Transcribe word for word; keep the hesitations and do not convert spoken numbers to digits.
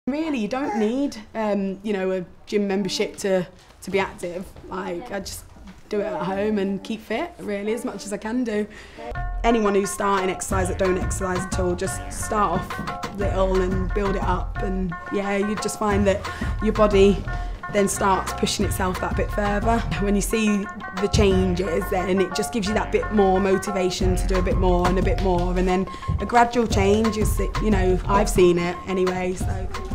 Really, you don't need, um, you know, a gym membership to, to be active. Like, I just do it at home and keep fit, really, as much as I can do. Anyone who's starting exercise that don't exercise at all, just start off little and build it up, and yeah, you just find that your body then starts pushing itself that bit further. When you see the changes, then it just gives you that bit more motivation to do a bit more and a bit more, and then a gradual change is, you know, I've seen it anyway, so.